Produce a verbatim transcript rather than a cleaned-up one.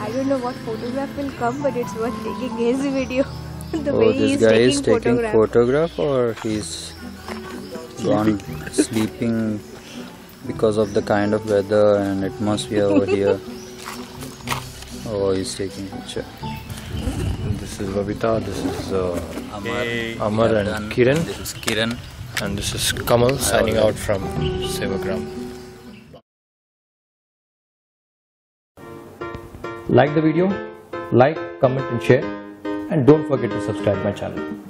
I don't know what photograph will come, but it's worth taking his video. The oh, way this he's guy taking is taking photograph. photograph, or he's gone sleeping because of the kind of weather and atmosphere over here. Oh, he's taking picture. This is Babita, this is uh, Amar, Amar and done. Kiran. This is Kiran. And this is Kamal signing out from Sewagram. Like the video, like, comment and share, and don't forget to subscribe my channel.